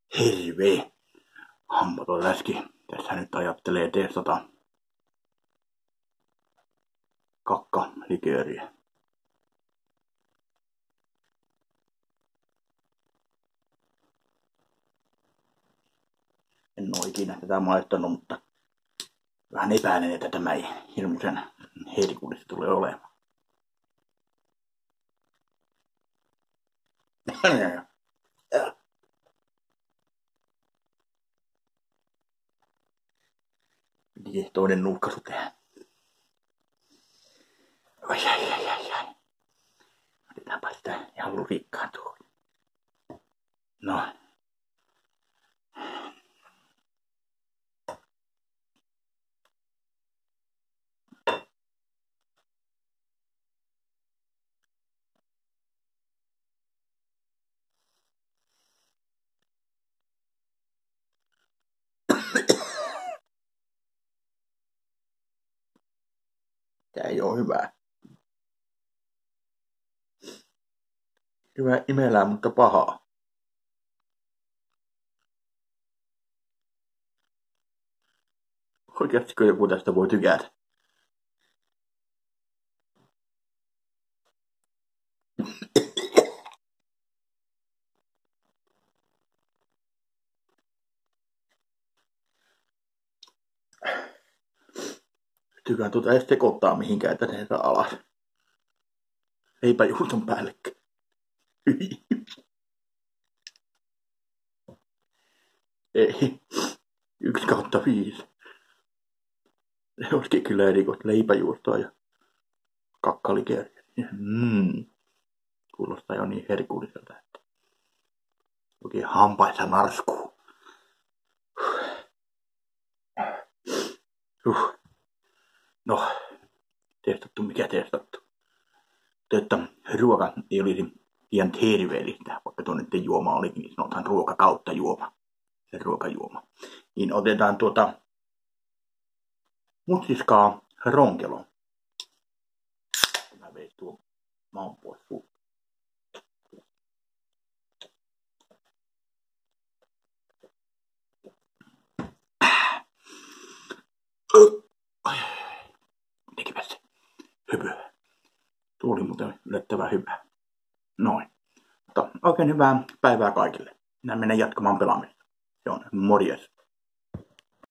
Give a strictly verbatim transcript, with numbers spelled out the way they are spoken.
Hirveä hampaton läski. Tässä nyt ajattelee testata kakkalikööriä. En oo ikinä tätä maistanut, mutta vähän epäilen, että tämä ei hirmuisen herkullista tule olemaan. Piti toinen nuuhkasu tehdä. Ai ai ai ai ai. Otetaanpa sitä ihan lurikkaan tuohon. No. Tää ei oo hyvää. Hyvä imelää, mutta pahaa. Oikeastikö joku tästä voi tykätä? Tykään tuota edes sekoittaa mihinkään, että se saa alas. Leipäjuuston päällekkä. Ei. Yksi kautta viisi. Se olisikin kyllä erikoista leipäjuustoa ja kakkalikööriä. Mm. Kuulostaa jo niin herkulliselta, että oikein hampaissa narskuu. Uh. No, testattu mikä testattu. Että ruoka ei olisi liian terveellistä, vaikka tuo nyt juoma olikin, niin sanotaan ruoka kautta juoma. Se ruokajuoma. Niin otetaan tuota mutsiskaa ronkelo. Mä vein tuon maun pois suusta. Tekipä se hyvää. Tuo oli muuten yllättävän hyvää. Noin. Mutta oikein hyvää päivää kaikille. Minä menen jatkamaan pelaamista. Se on morjes.